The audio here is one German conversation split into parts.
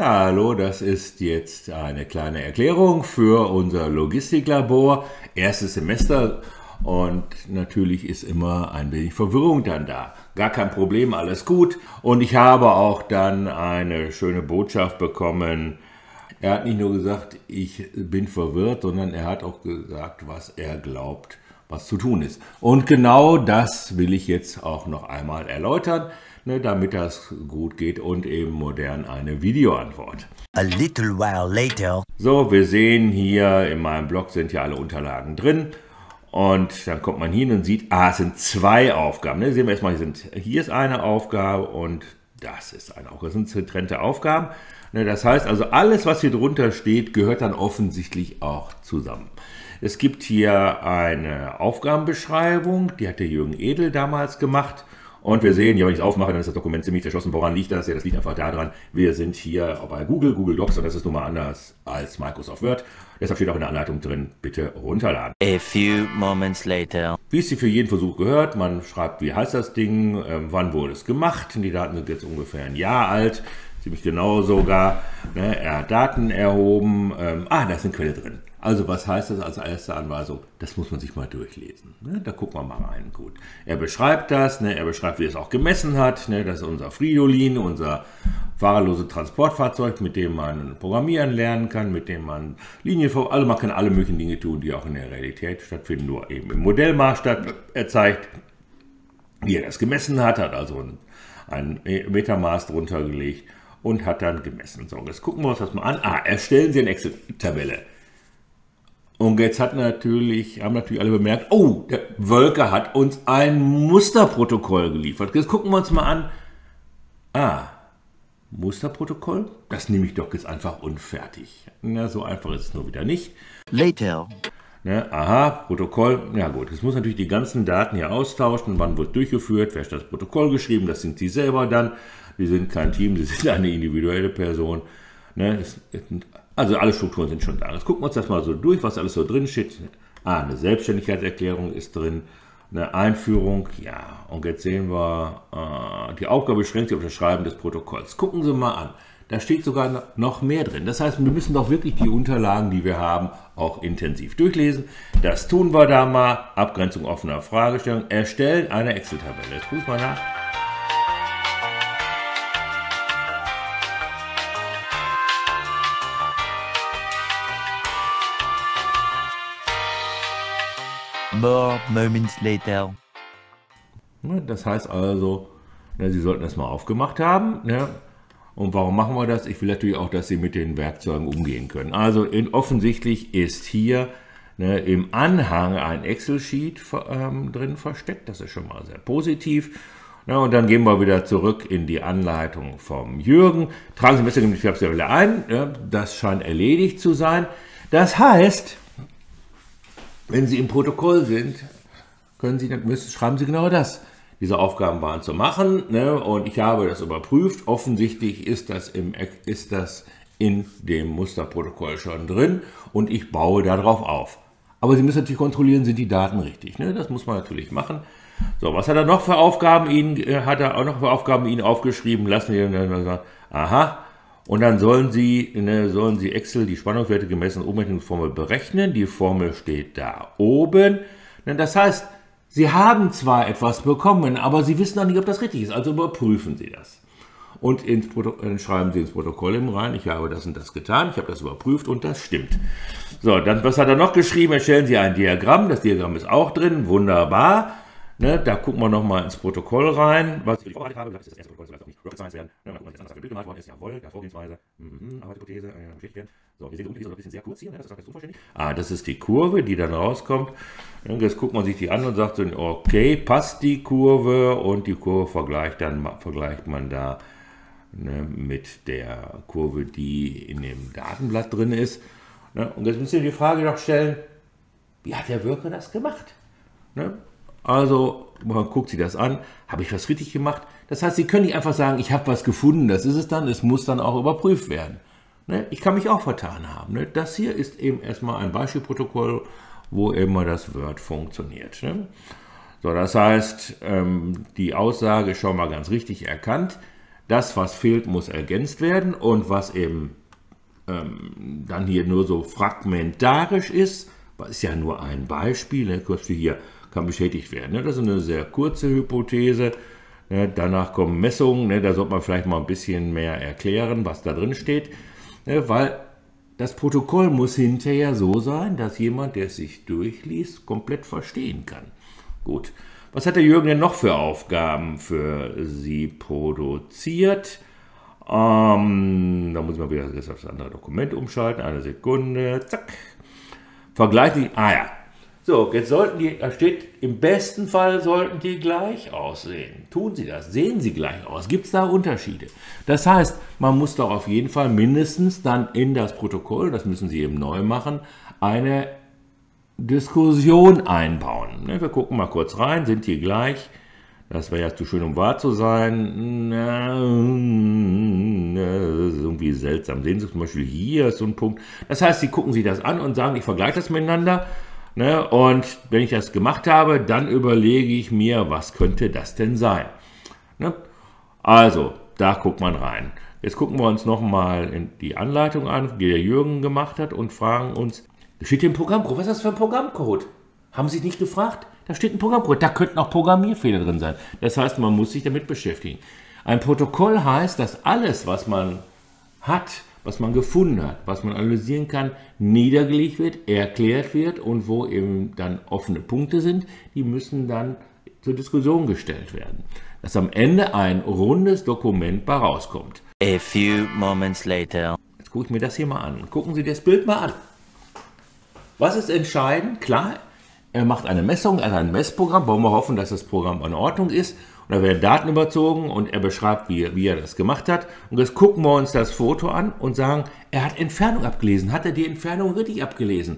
Ja, hallo, das ist jetzt eine kleine Erklärung für unser Logistiklabor, erstes Semester, und natürlich ist immer ein wenig Verwirrung dann da. Gar kein Problem, alles gut, und ich habe auch dann eine schöne Botschaft bekommen. Er hat nicht nur gesagt, ich bin verwirrt, sondern er hat auch gesagt, was er glaubt, was zu tun ist. Und genau das will ich jetzt auch noch einmal erläutern, damit das gut geht, und eben modern eine Videoantwort. A little while later. So, wir sehen hier, in meinem Blog sind ja alle Unterlagen drin, und dann kommt man hin und sieht, es sind zwei Aufgaben. Sehen wir erstmal, hier ist eine Aufgabe und das ist eine Aufgabe. Das sind getrennte Aufgaben. Das heißt also, alles, was hier drunter steht, gehört dann offensichtlich auch zusammen. Es gibt hier eine Aufgabenbeschreibung, die hat der Jürgen Edel damals gemacht. Und wir sehen, ja, wenn ich es aufmache, dann ist das Dokument ziemlich verschlossen. Woran liegt das? Ja, das liegt einfach daran, wir sind hier bei Google Docs, und das ist nun mal anders als Microsoft Word. Deshalb steht auch in der Anleitung drin, bitte runterladen. A few moments later. Wie es für jeden Versuch gehört, man schreibt, wie heißt das Ding, wann wurde es gemacht. Die Daten sind jetzt ungefähr ein Jahr alt, ziemlich genau sogar. Er hat Daten erhoben, da ist eine Quelle drin. Also was heißt das als erste Anweisung? Das muss man sich mal durchlesen. Da gucken wir mal rein. Gut. Er beschreibt das, er beschreibt, wie er es auch gemessen hat. Das ist unser Fridolin, unser fahrerloses Transportfahrzeug, mit dem man programmieren lernen kann, mit dem man also man kann alle möglichen Dinge tun, die auch in der Realität stattfinden, nur eben im Modellmaßstab. Er zeigt, wie er das gemessen hat, hat also ein Metermaß drunter gelegt und hat dann gemessen. So, jetzt gucken wir uns das mal an. Erstellen Sie eine Excel-Tabelle. Und jetzt haben natürlich alle bemerkt, oh, der Wölker hat uns ein Musterprotokoll geliefert. Jetzt gucken wir uns mal an. Musterprotokoll? Das nehme ich doch jetzt einfach unfertig. So einfach ist es nur wieder nicht. Later. Protokoll. Ja gut, jetzt muss natürlich die ganzen Daten hier austauschen. Wann wird durchgeführt? Wer hat das Protokoll geschrieben? Das sind Sie selber dann. Sie sind kein Team, Sie sind eine individuelle Person. Also alle Strukturen sind schon da. Jetzt gucken wir uns das mal so durch, was alles so drin steht. Eine Selbstständigkeitserklärung ist drin, eine Einführung, ja. Und jetzt sehen wir, die Aufgabe beschränkt sich auf das Schreiben des Protokolls. Gucken Sie mal an, da steht sogar noch mehr drin. Das heißt, wir müssen doch wirklich die Unterlagen, die wir haben, auch intensiv durchlesen. Das tun wir da mal. Abgrenzung offener Fragestellung. Erstellen eine Excel-Tabelle. Jetzt gucken wir mal nach. More moments later. Das heißt also, Sie sollten das mal aufgemacht haben. Und warum machen wir das? Ich will natürlich auch, dass Sie mit den Werkzeugen umgehen können. Also offensichtlich ist hier im Anhang ein Excel-Sheet drin versteckt. Das ist schon mal sehr positiv. Und dann gehen wir wieder zurück in die Anleitung vom Jürgen. Tragen Sie besser die Tabelle ein. Das scheint erledigt zu sein. Das heißt, wenn Sie im Protokoll sind, schreiben Sie genau das. Diese Aufgaben waren zu machen, und ich habe das überprüft. Offensichtlich ist das in dem Musterprotokoll schon drin, und ich baue darauf auf. Aber Sie müssen natürlich kontrollieren, sind die Daten richtig. Das muss man natürlich machen. So, was hat er noch für Aufgaben Ihnen aufgeschrieben? Lassen wir dann sagen, und dann sollen Sie Excel die Spannungswerte gemessen Umrechnungsformel berechnen. Die Formel steht da oben. Das heißt, Sie haben zwar etwas bekommen, aber Sie wissen noch nicht, ob das richtig ist. Also überprüfen Sie das. Und dann schreiben Sie ins Protokoll rein, ich habe das und das getan, ich habe das überprüft und das stimmt. So, dann, was hat er noch geschrieben? Erstellen Sie ein Diagramm. Das Diagramm ist auch drin, wunderbar. Da gucken wir nochmal ins Protokoll rein. Was ich vorbereitet habe, das ist das erste Protokoll, das soll auch nicht Rocket Science werden. Dann gucken wir, das Bild gemalt worden ist, jawohl, der Vorgehensweise, Arbeitshypothese, bestätigt werden. So, wir sehen, die ist ein bisschen sehr kurz hier, das ist auch ganz unvollständig. Das ist die Kurve, die dann rauskommt. Jetzt guckt man sich die an und sagt so, okay, passt die Kurve, und die Kurve vergleicht man da mit der Kurve, die in dem Datenblatt drin ist. Und jetzt müssen wir die Frage doch stellen, wie hat der Wölker das gemacht? Also, man guckt sich das an, habe ich was richtig gemacht? Das heißt, Sie können nicht einfach sagen, ich habe was gefunden, das ist es dann, es muss dann auch überprüft werden. Ich kann mich auch vertan haben. Das hier ist eben erstmal ein Beispielprotokoll, wo immer das Word funktioniert. So, das heißt, die Aussage ist schon mal ganz richtig erkannt. das, was fehlt, muss ergänzt werden und was eben dann hier nur so fragmentarisch ist, ist ja nur ein Beispiel, ne? Hier kann bestätigt werden. Ne? Das ist eine sehr kurze Hypothese. Ne? Danach kommen Messungen, ne? Da sollte man vielleicht mal ein bisschen mehr erklären, was da drin steht, ne? Weil das Protokoll muss hinterher so sein, dass jemand, der es sich durchliest, komplett verstehen kann. Gut, was hat der Jürgen denn noch für Aufgaben für Sie produziert? Da muss man wieder auf das andere Dokument umschalten. Eine Sekunde, zack. Vergleichen, ja. So, jetzt sollten die, da steht, im besten Fall sollten die gleich aussehen. Tun sie das? Sehen sie gleich aus? Gibt es da Unterschiede? Das heißt, man muss doch auf jeden Fall mindestens dann in das Protokoll, das müssen Sie eben neu machen, eine Diskussion einbauen. Wir gucken mal kurz rein, sind die gleich? Das wäre ja zu schön, um wahr zu sein. Das ist irgendwie seltsam. Sehen Sie zum Beispiel, hier ist so ein Punkt. Das heißt, Sie gucken sich das an und sagen, ich vergleiche das miteinander. Und wenn ich das gemacht habe, dann überlege ich mir, was könnte das denn sein? Also, da guckt man rein. Jetzt gucken wir uns nochmal die Anleitung an, die der Jürgen gemacht hat und fragen uns, da steht hier ein Programmcode. Was ist das für ein Programmcode? Haben Sie sich nicht gefragt? Da steht ein Programmcode. Da könnten auch Programmierfehler drin sein. Das heißt, man muss sich damit beschäftigen. Ein Protokoll heißt, dass alles, was man hat, was man gefunden hat, was man analysieren kann, niedergelegt wird, erklärt wird und wo eben dann offene Punkte sind, die müssen dann zur Diskussion gestellt werden. Dass am Ende ein rundes Dokument bei rauskommt. A few moments later. Jetzt gucke ich mir das hier mal an. Gucken Sie das Bild mal an. Was ist entscheidend? Klar, er macht eine Messung, also ein Messprogramm, wollen wir hoffen, dass das Programm in Ordnung ist. Und da werden Daten überzogen und er beschreibt, wie er das gemacht hat. Und jetzt gucken wir uns das Foto an und sagen, er hat Entfernung abgelesen. Hat er die Entfernung richtig abgelesen?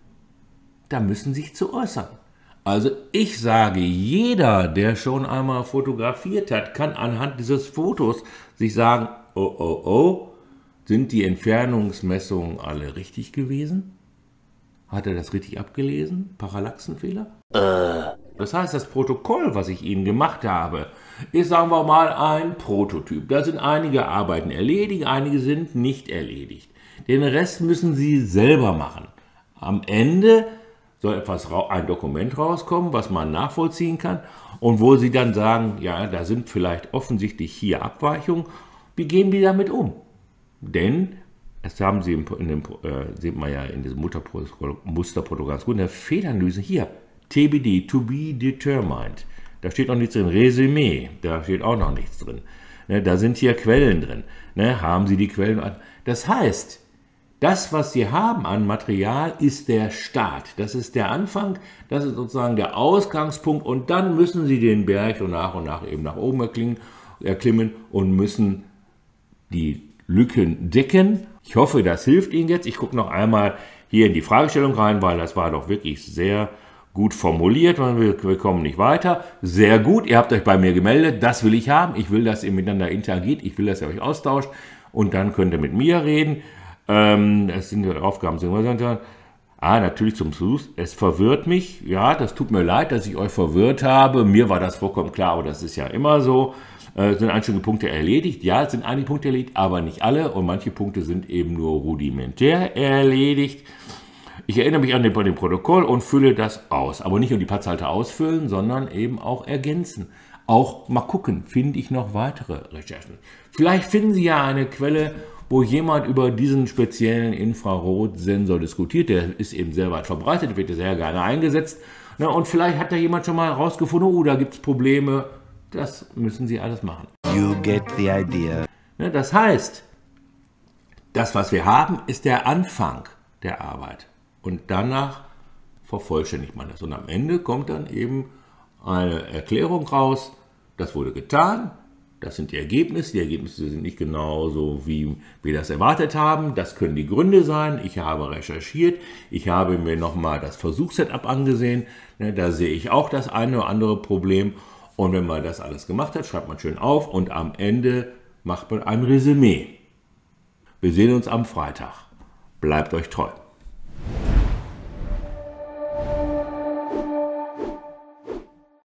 Da müssen Sie sich zu äußern. Also ich sage, jeder, der schon einmal fotografiert hat, kann anhand dieses Fotos sich sagen, oh, sind die Entfernungsmessungen alle richtig gewesen? Hat er das richtig abgelesen? Parallaxenfehler? Das heißt, das Protokoll, was ich Ihnen gemacht habe, ist, sagen wir mal, ein Prototyp. Da sind einige Arbeiten erledigt, einige sind nicht erledigt. Den Rest müssen Sie selber machen. Am Ende soll ein Dokument rauskommen, was man nachvollziehen kann und wo Sie dann sagen, ja, da sind vielleicht offensichtlich hier Abweichungen. Wie gehen die damit um? Denn das haben Sie sieht man ja in diesem Musterprotokoll ganz gut, in der Fehleranalyse hier, TBD, to be determined. Da steht noch nichts drin, Resümee, da steht auch noch nichts drin. Da sind hier Quellen drin. Haben Sie die Quellen an? Das heißt, das, was Sie haben an Material, ist der Start. Das ist der Anfang, das ist sozusagen der Ausgangspunkt und dann müssen Sie den Berg und nach eben nach oben erklimmen und müssen die Lücken decken. Ich hoffe, das hilft Ihnen jetzt. Ich gucke noch einmal hier in die Fragestellung rein, weil das war doch wirklich sehr gut formuliert. Wir kommen nicht weiter. Sehr gut, ihr habt euch bei mir gemeldet. Das will ich haben. Ich will, dass ihr miteinander interagiert. Ich will, dass ihr euch austauscht. Und dann könnt ihr mit mir reden. Das sind die Aufgaben. Natürlich zum Schluss. Es verwirrt mich. Ja, das tut mir leid, dass ich euch verwirrt habe. Mir war das vollkommen klar, aber das ist ja immer so. Sind einige Punkte erledigt? Ja, es sind einige Punkte erledigt, aber nicht alle. Und manche Punkte sind eben nur rudimentär erledigt. Ich erinnere mich an den Protokoll und fülle das aus. Aber nicht nur die Platzhalter ausfüllen, sondern eben auch ergänzen. Auch mal gucken, finde ich noch weitere Recherchen. Vielleicht finden Sie ja eine Quelle, wo jemand über diesen speziellen Infrarotsensor diskutiert. Der ist eben sehr weit verbreitet, wird sehr gerne eingesetzt. Und vielleicht hat da jemand schon mal herausgefunden, da gibt es Probleme. Das müssen Sie alles machen. You get the idea. Das heißt, das, was wir haben, ist der Anfang der Arbeit. Und danach vervollständigt man das. Und am Ende kommt dann eben eine Erklärung raus, das wurde getan, das sind die Ergebnisse. Die Ergebnisse sind nicht genauso, wie wir das erwartet haben. Das können die Gründe sein. Ich habe recherchiert, ich habe mir nochmal das Versuchssetup angesehen. Da sehe ich auch das eine oder andere Problem. Und wenn man das alles gemacht hat, schreibt man schön auf und am Ende macht man ein Resümee. Wir sehen uns am Freitag. Bleibt euch treu.